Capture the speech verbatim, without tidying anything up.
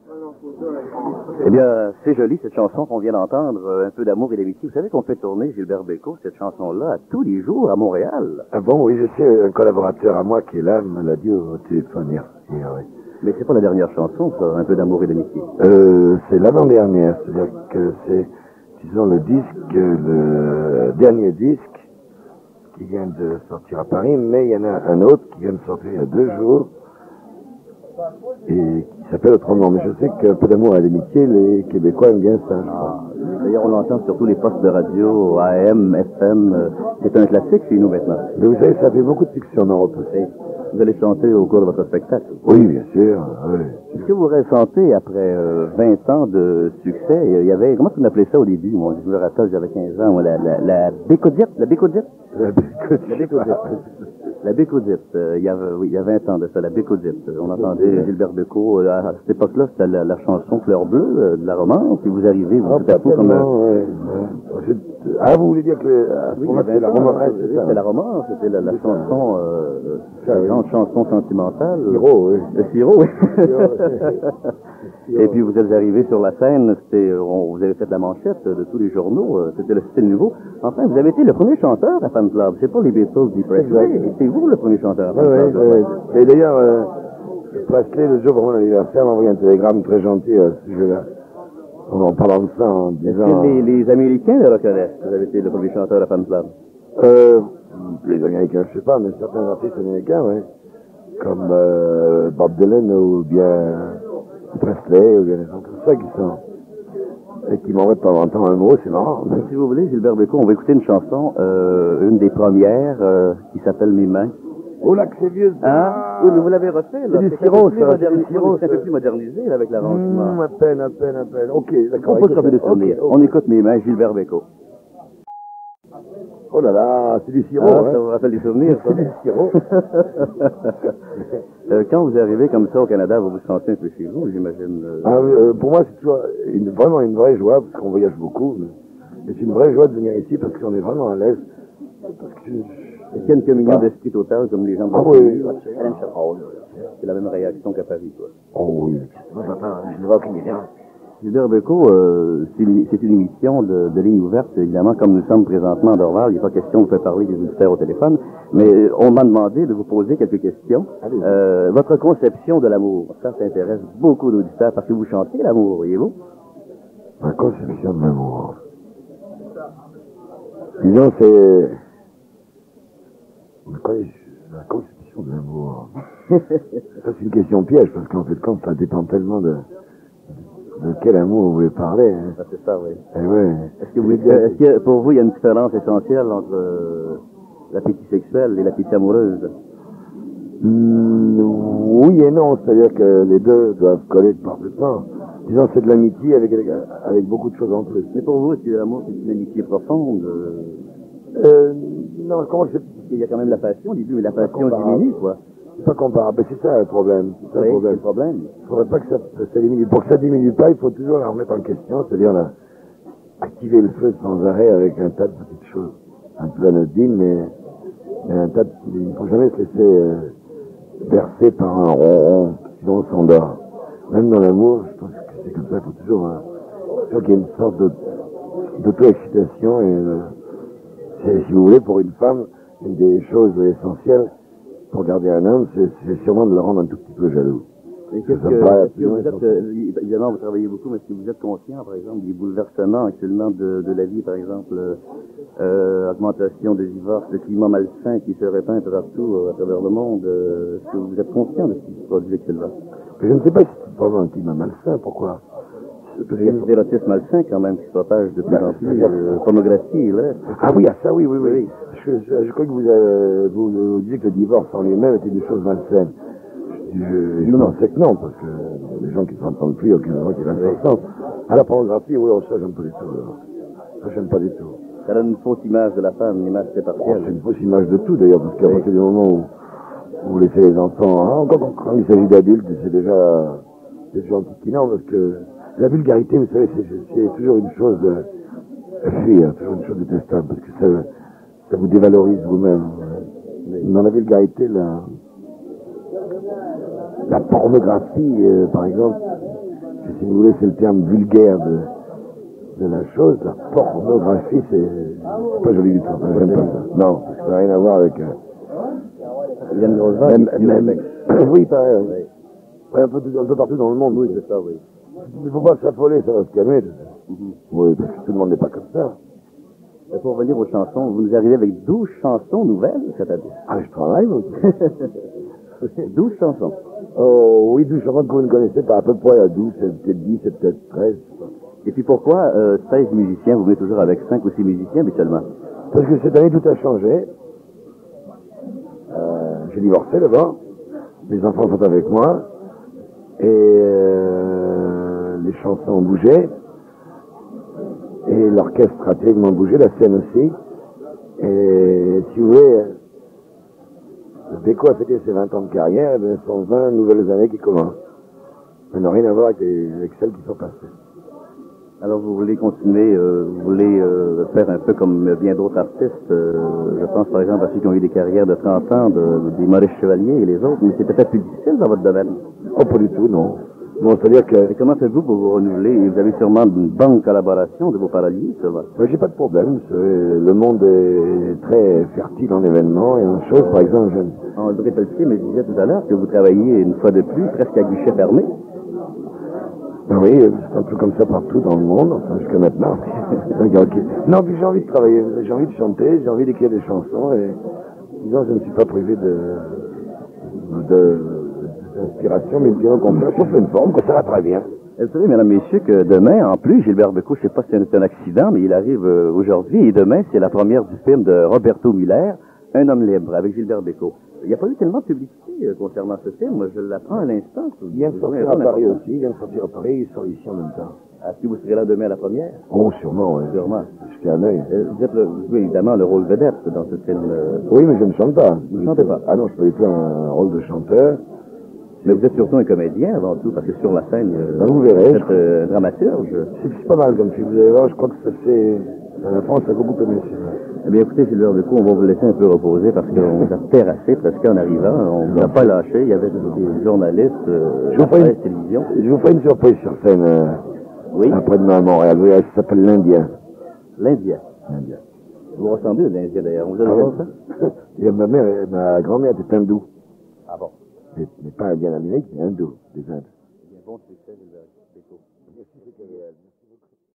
Eh bien, c'est joli cette chanson qu'on vient d'entendre, euh, un peu d'amour et d'amitié. Vous savez qu'on fait tourner Gilbert Bécaud, cette chanson-là, tous les jours à Montréal. Ah bon, oui, je sais, un collaborateur à moi qui est là me l'a dit au téléphone hier. hier oui. Mais c'est pas la dernière chanson, ça, un peu d'amour et d'amitié. Euh, c'est l'avant-dernière, c'est-à-dire que c'est, disons, le disque, le dernier disque qui vient de sortir à Paris, mais il y en a un autre qui vient de sortir il y a deux jours et qui s'appelle autrement. Mais je sais qu'un peu d'amour et d'amitié, les Québécois aiment bien ça. Ah, d'ailleurs, on l'entend sur tous les postes de radio, A M, F M. euh, C'est un classique chez nous maintenant. Mais vous savez, ça fait beaucoup de succès en Europe aussi. Vous allez chanter au cours de votre spectacle. Oui, bien sûr. Oui. Est-ce que vous ressentez, après euh, vingt ans de succès, il y avait, comment on appelait ça au début, moi, je me rappelle, j'avais quinze ans, moi, la, la, la bécodite, la bécodite? La bécodite. La bécodite. La bécodite, euh, il y avait, oui, il y a vingt ans de ça, la bécodite. On entendait Gilbert Bécaud, euh, à cette époque-là, c'était la, la chanson Fleur Bleue, euh, de la romance, et vous arrivez, vous, Ah, tout à coup, comme... ouais, ouais. Ah, vous voulez dire que à ce Oui, moment-là, c'était la romance, c'est ça? c'était la romance, c'était la, la chanson, euh, la grande chanson sentimentale. Sirop, oui. Le sirop, oui. Et puis vous êtes arrivé sur la scène, c'était, on, vous avez fait la manchette de tous les journaux, euh, c'était le style nouveau. Enfin, vous avez été le premier chanteur à Fan Club. C'est pas les Beatles du Presley, c'est vous le premier chanteur à Fan Oui, Club. oui, oui. Et d'ailleurs, euh, Presley, le jour de mon anniversaire, m'a envoyé un télégramme très gentil à ce sujet-là. En parlant de ça, en disant... Est-ce que les, les Américains le reconnaissent? Vous avez été le premier chanteur à Fan Club. Euh, les Américains, je sais pas, mais certains artistes américains, oui. Comme euh, Bob Dylan ou bien Presley ou bien des gens comme ça qui sont... et qui m'envoient de temps en temps un mot, c'est marrant. Si vous voulez, Gilbert Bécaud, on va écouter une chanson, euh, une des premières, euh, qui s'appelle Mes mains. Oh là, que c'est vieux, ça! Hein? Oui, mais vous l'avez refait, là. C'est du sirop, ça. C'est du sirop, c'est un peu plus modernisé, là, avec l'arrangement. Mmh, à peine, à peine, à peine. Ok, d'accord. On peut se rappeler des souvenirs. Okay, okay. On écoute Mes mains, Gilbert Bécaud. Oh là là, c'est du sirop, Ah, hein. ça vous rappelle des souvenirs, ça? C'est du sirop. euh, quand vous arrivez comme ça au Canada, vous vous sentez un peu chez vous, j'imagine. Euh... Ah, euh, pour moi, c'est toujours une, vraiment une vraie joie, parce qu'on voyage beaucoup. Mais, mais c'est une vraie joie de venir ici, parce qu'on est vraiment à l'aise. Parce que Est-ce qu'il y a une communion ah. d'esprit totale, comme les gens ah, oui. C'est la même réaction qu'à Paris, quoi. Oh oui. Moi, j'entends, je ne vois aucune idée. Gilbert Bécaud, euh, c'est une, une émission de, de ligne ouverte, évidemment, comme nous sommes présentement à Dorval. Il n'est pas question de vous faire parler des auditeurs au téléphone, mais on m'a demandé de vous poser quelques questions. Euh, votre conception de l'amour, ça, ça intéresse beaucoup d'auditeurs, parce que vous chantez l'amour, voyez-vous? Ma conception de l'amour. Disons, c'est... La conception de l'amour. Ça, c'est une question piège, parce qu'en fait, quand ça dépend tellement de... de quel amour vous voulez parler. Hein. Ah, c'est ça, oui. Eh oui. Est-ce que, vous, est-ce que pour vous, il y a une différence essentielle entre euh, l'appétit sexuel et l'appétit amoureuse? Mmh, oui et non, c'est-à-dire que les deux doivent coller parfaitement. Disons, c'est de l'amitié avec, avec beaucoup de choses en plus. Mais pour vous, est-ce que l'amour, c'est une amitié profonde? Euh, non, comment c'est... Il y a quand même la passion au début, mais la passion diminue, quoi. C'est pas comparable. C'est ça le problème. C'est ça oui, le problème. le problème. Il faudrait pas que ça, ça diminue. Pour que ça diminue pas, il faut toujours la remettre en question, c'est-à-dire la, activer le feu sans arrêt avec un tas de petites choses. Un peu anodines, mais, mais un tas de... Il ne faut jamais se laisser euh, bercer par un ronron, sinon on s'endort. Même dans l'amour, je pense que c'est comme ça, il faut toujours, hein, toujours qu'il y ait une sorte de, d'auto-excitation et euh, c'est, si vous voulez, pour une femme, une des choses essentielles pour garder un homme, c'est, c'est sûrement de le rendre un tout petit peu jaloux. Et qu'est-ce que, est-ce que vous êtes, euh, évidemment, vous travaillez beaucoup, mais est-ce que vous êtes conscient, par exemple, des bouleversements actuellement de, de la vie, par exemple, euh, augmentation des divorces, le climat malsain qui se répand un peu partout euh, à travers le monde, euh, est-ce que vous êtes conscient de ce qui se produit actuellement? Je ne sais pas si c'est vraiment un climat malsain, pourquoi? Il y a des érotismes malsains quand même qui se propagent de plus en plus, euh, pornographie, là. Ah oui, ah ça oui, oui, oui. oui. Je, je, je crois que vous, euh, vous, vous disiez que le divorce en lui-même était des choses malsaines. Je, je, je non, pensais que non, parce que les gens qui ne s'entendent plus, aucun droit qui restent ensemble. À la pornographie, oui, ça j'aime pas du tout. Ça j'aime pas du tout. Ça donne une fausse image de la femme, une image très partielle. Oh, c'est une fausse image de tout d'ailleurs, parce qu'à oui. partir du moment où, où vous laissez les enfants, hein, quand, quand il s'agit d'adultes, c'est déjà, c'est déjà antiquinant, parce que la vulgarité, vous savez, c'est, c'est toujours une chose de fuir, toujours une chose détestable, parce que ça, ça vous dévalorise vous-même. Dans la vulgarité, la, la pornographie, euh, par exemple, si vous voulez, c'est le terme vulgaire de, de la chose. La pornographie, c'est pas joli du tout. J'aime pas ça. Non, ça n'a rien à voir avec... Euh, Il y a une grosse vague. même, même, oui, pareil. Oui. Ouais, un, peu, un peu partout dans le monde. Oui, c'est ça, oui. Il ne faut pas s'affoler, ça va se calmer. Mm-hmm. Oui, parce que tout le monde n'est pas comme ça. Et pour revenir aux chansons, vous nous arrivez avec douze chansons nouvelles cette année. Ah, je travaille, moi. douze chansons. Oh, oui, douze chansons que vous ne connaissez pas à peu près. À douze, c'est peut-être dix, c'est peut-être treize. Et puis pourquoi euh, seize musiciens? Vous venez toujours avec cinq ou six musiciens habituellement? Parce que cette année, tout a changé. Euh, j'ai divorcé d'abord. Mes enfants sont avec moi. Et euh, les chansons ont bougé. Et l'orchestre a tellement bougé, la scène aussi. Et si vous voulez, Béco a fêté ses vingt ans de carrière, et bien, ce sont vingt nouvelles années qui commencent. Ça n'a rien à voir avec, les, avec celles qui sont passées. Alors vous voulez continuer, euh, vous voulez euh, faire un peu comme bien d'autres artistes, euh, je pense par exemple à ceux qui ont eu des carrières de trente ans, de, de, des Maurice Chevalier et les autres, mais c'est peut-être plus difficile dans votre domaine. Oh, pas du tout, non. Bon, c'est-à-dire que... Et comment faites-vous pour vous renouveler? Vous avez sûrement une bonne collaboration de vos paroliers, ça va? Ben, j'ai pas de problème. Le monde est très fertile en événements et en choses. Par exemple, je... On devrait Pelletier me disait tout à l'heure que vous travaillez une fois de plus, presque à guichet fermé. Ben oui, c'est un peu comme ça partout dans le monde, enfin jusqu'à maintenant. Non, puis j'ai envie de travailler, j'ai envie de chanter, j'ai envie d'écrire des chansons et disons, je ne suis pas privé de... de... d'inspiration, mais bien au contraire, je trouve une forme que ça va très bien. Et vous savez, mesdames, messieurs, que demain, en plus, Gilbert Bécaud, je ne sais pas si c'est un accident, mais il arrive euh, aujourd'hui, et demain, c'est la première du film de Roberto Muller, Un homme libre, avec Gilbert Bécaud. Il n'y a pas eu tellement de publicité euh, concernant ce film, moi, je l'apprends à l'instant. Il vient de sortir à Paris aussi, il vient de sortir à Paris, il sort ici en même temps. Est-ce que vous serez là demain à la première? Oh, sûrement, oui. Sûrement. Jeter un œil. Euh, vous êtes, le, vous jouez évidemment le rôle vedette dans ce film. Euh... Oui, mais je ne chante pas. Vous ne chantez pas? Ah non, je peux être un rôle de chanteur. Mais vous êtes surtout un comédien avant tout, parce que sur la scène, euh, ben, vous verrez. Vous êtes euh, dramaturge. C'est pas mal comme film, vous allez voir, je crois que ça fait... La France a beaucoup aimé ça. Eh bien, écoutez, Gilbert Bécaud, on va vous laisser un peu reposer parce qu'on vous a terrassé presque en arrivant. On ne vous a pas lâché. Il y avait des journalistes, euh, je, vous ferai une... télévision. je vous ferai une surprise sur scène. Euh, oui. Après-demain à Montréal. Oui, elle s'appelle l'Indien. L'Indien. L'Indien. Vous ressemblez à l'Indien d'ailleurs. Vous avez ah, ça? Et ma mère, ma grand-mère était hindoue. Ah bon? Mais, mais pas indien d'Amérique, mais hindou, des Indes.